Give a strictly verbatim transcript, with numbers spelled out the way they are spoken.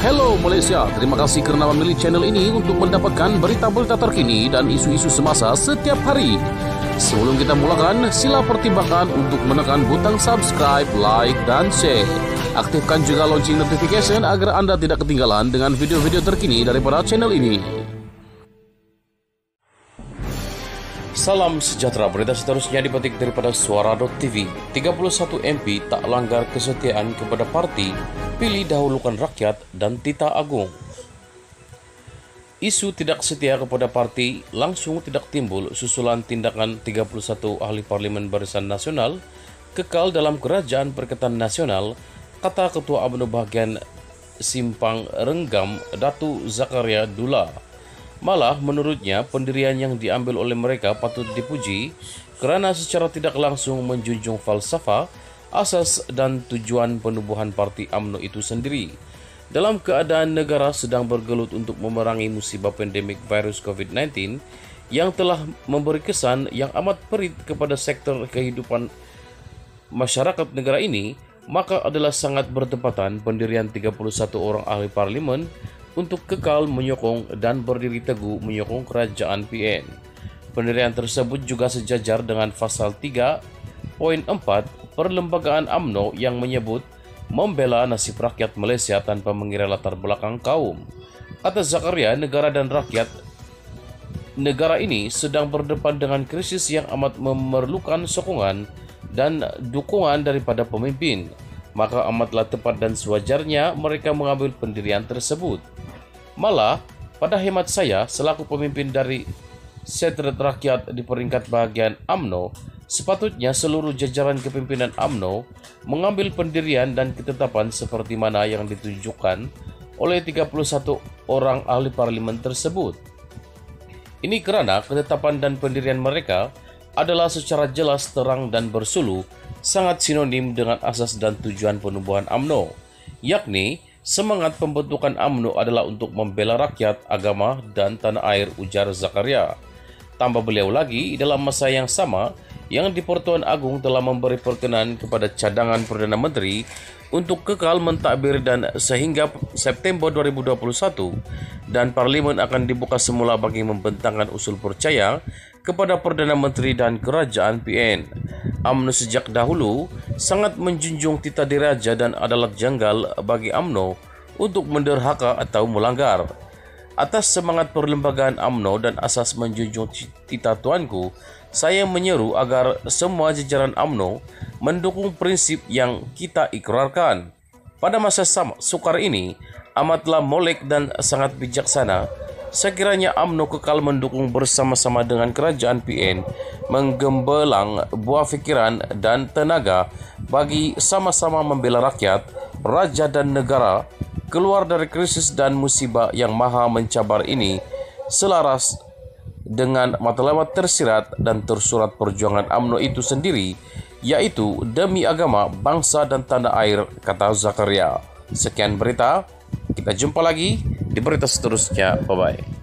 Hello Malaysia, terima kasih kerana memilih channel ini untuk mendapatkan berita-berita terkini dan isu-isu semasa setiap hari. Sebelum kita mulakan, sila pertimbangkan untuk menekan butang subscribe, like dan share. Aktifkan juga lonceng notification agar anda tidak ketinggalan dengan video-video terkini daripada channel ini. Salam sejahtera, berita seterusnya dipetik daripada Suara.tv. tiga puluh satu M P tak langgar kesetiaan kepada parti, pilih dahulukan rakyat dan Tita Agung. Isu tidak setia kepada parti langsung tidak timbul susulan tindakan tiga puluh satu ahli parlimen Barisan Nasional kekal dalam Kerajaan Perikatan Nasional, kata Ketua UMNO bahagian Simpang Renggam, Datu Zakaria Dula. Malah menurutnya pendirian yang diambil oleh mereka patut dipuji kerana secara tidak langsung menjunjung falsafah, asas dan tujuan penubuhan parti UMNO itu sendiri. Dalam keadaan negara sedang bergelut untuk memerangi musibah pandemik virus covid sembilan belas yang telah memberi kesan yang amat perit kepada sektor kehidupan masyarakat negara ini, maka adalah sangat bertepatan pendirian tiga puluh satu orang ahli parlimen untuk kekal menyokong dan berdiri teguh menyokong kerajaan P N. Pendirian tersebut juga sejajar dengan pasal tiga poin empat Perlembagaan UMNO yang menyebut membela nasib rakyat Malaysia tanpa mengira latar belakang kaum. Kata Zakaria, negara dan rakyat negara ini sedang berdepan dengan krisis yang amat memerlukan sokongan dan dukungan daripada pemimpin. Maka amatlah tepat dan sewajarnya mereka mengambil pendirian tersebut. Malah, pada hemat saya, selaku pemimpin dari Setret Rakyat di peringkat bahagian UMNO, sepatutnya seluruh jajaran kepimpinan UMNO mengambil pendirian dan ketetapan seperti mana yang ditunjukkan oleh tiga puluh satu orang ahli parlimen tersebut. Ini kerana ketetapan dan pendirian mereka adalah secara jelas, terang dan bersuluh sangat sinonim dengan asas dan tujuan penubuhan UMNO, yakni semangat pembentukan UMNO adalah untuk membela rakyat, agama dan tanah air, ujar Zakaria. Tambah beliau lagi, dalam masa yang sama, yang di Pertuan Agung telah memberi perkenan kepada cadangan Perdana Menteri untuk kekal mentadbir dan sehingga September dua ribu dua puluh satu, dan Parlimen akan dibuka semula bagi membentangkan usul percaya kepada Perdana Menteri dan Kerajaan P N. UMNO sejak dahulu sangat menjunjung tita diraja dan adalah janggal bagi UMNO untuk menderhaka atau melanggar. Atas semangat perlembagaan UMNO dan asas menjunjung tita tuanku, saya menyeru agar semua jajaran UMNO mendukung prinsip yang kita ikrarkan. Pada masa sukar ini, amatlah molek dan sangat bijaksana sekiranya UMNO kekal mendukung bersama-sama dengan kerajaan P N menggembelang buah fikiran dan tenaga bagi sama-sama membela rakyat, raja dan negara keluar dari krisis dan musibah yang maha mencabar ini, selaras dengan matlamat tersirat dan tersurat perjuangan UMNO itu sendiri, yaitu demi agama, bangsa dan tanah air, kata Zakaria. Sekian berita, kita jumpa lagi di berita seterusnya. Bye-bye.